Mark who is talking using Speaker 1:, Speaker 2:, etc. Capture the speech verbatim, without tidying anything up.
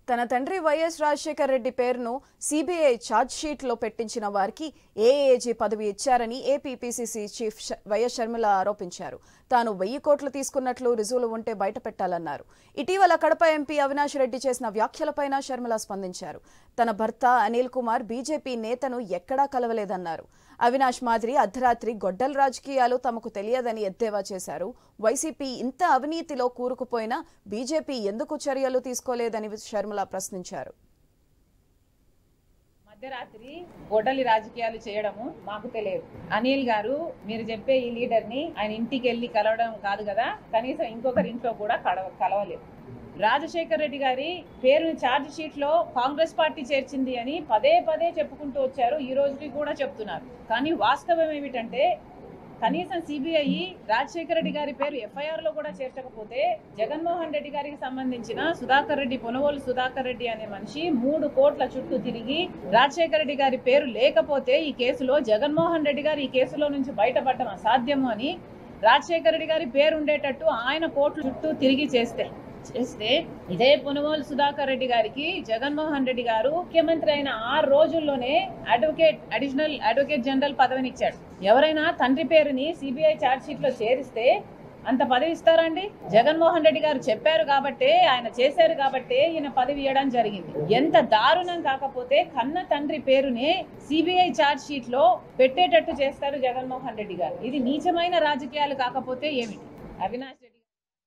Speaker 1: తన తండ్రి వైఎస్ రాజశేఖర్ రెడ్డి పేరును సీబీఐ ఛార్జ్ షీట్లో పెట్టించిన వారికి ఏఏజీ పదవి ఇచ్చారని AP PCC chief YS Sharmila ఆరోపించారు. తాను వెయ్యి కోట్లు తీసుకున్నట్లు రుజువులు ఉంటే బయటపెట్టాలన్నారు. ఇటీవల కడప ఎంపీ అవినాష్ రెడ్డి చేసిన వ్యాఖ్యలపైన షర్మిల స్పందించారు. తన భర్త అనిల్ కుమార్ బీజేపీ నేతను ఎక్కడా కలవలేదన్నారు. అవినాష్ మాదిరి అర్ధరాత్రి గొడ్డల రాజకీయాలు తమకు తెలియదని ఎద్దేవా చేశారు. వైసీపీ ఇంత అవినీతిలో కూరుకుపోయినా బీజేపీ ఎందుకు చర్యలు తీసుకోలేదని షర్మిల ప్రశ్నించారు.
Speaker 2: మధ్యరాత్రి గొడ్డలి రాజకీయాలు చేయడము మాకు తెలియదు. అనిల్ గారు మీరు చెప్పే ఈ లీడర్ ని ఆయన ఇంటికి వెళ్లి కలవడం కాదు కదా, కనీసం ఇంకొకరి ఇంట్లో కూడా కలవలేదు. రాజశేఖర్ రెడ్డి గారి పేరుని ఛార్జ్ షీట్ లో కాంగ్రెస్ పార్టీ చేర్చింది అని పదే పదే చెప్పుకుంటూ వచ్చారు. ఈ రోజుకి కూడా చెప్తున్నారు. కానీ వాస్తవం ఏమిటంటే కనీసం సిబిఐ రాజశేఖర రెడ్డి గారి పేరు ఎఫ్ఐఆర్ లో కూడా చేర్చకపోతే జగన్మోహన్ రెడ్డి గారికి సంబంధించిన సుధాకర్ రెడ్డి, పొనవోలు సుధాకర్ రెడ్డి అనే మనిషి మూడు కోట్ల చుట్టూ తిరిగి రాజశేఖర రెడ్డి గారి పేరు లేకపోతే ఈ కేసులో జగన్మోహన్ రెడ్డి గారు ఈ కేసులో నుంచి బయటపడటం అసాధ్యము అని రాజశేఖర రెడ్డి గారి పేరు ఉండేటట్టు ఆయన కోట్ల చుట్టూ తిరిగి చేస్తే చేస్తే ఇదే పొనవోలు సుధాకర్ రెడ్డి గారికి జగన్మోహన్ రెడ్డి గారు ముఖ్యమంత్రి అయిన ఆరు రోజుల్లోనే అడ్వకేట్ అడిషనల్ అడ్వకేట్ జనరల్ పదవిని ఇచ్చాడు. ఎవరైనా తండ్రి పేరుని సిబిఐ ఛార్జ్ షీట్ లో చేరిస్తే అంత పదవి ఇస్తారండి? జగన్మోహన్ రెడ్డి గారు చెప్పారు కాబట్టే, ఆయన చేశారు కాబట్టే ఈయన పదవి ఇవ్వడం జరిగింది. ఎంత దారుణం కాకపోతే కన్న తండ్రి పేరునే సిబిఐ ఛార్జ్ షీట్ లో పెట్టేటట్టు చేస్తారు జగన్మోహన్ రెడ్డి గారు. ఇది నీచమైన రాజకీయాలు కాకపోతే ఏమిటి? అవినాష్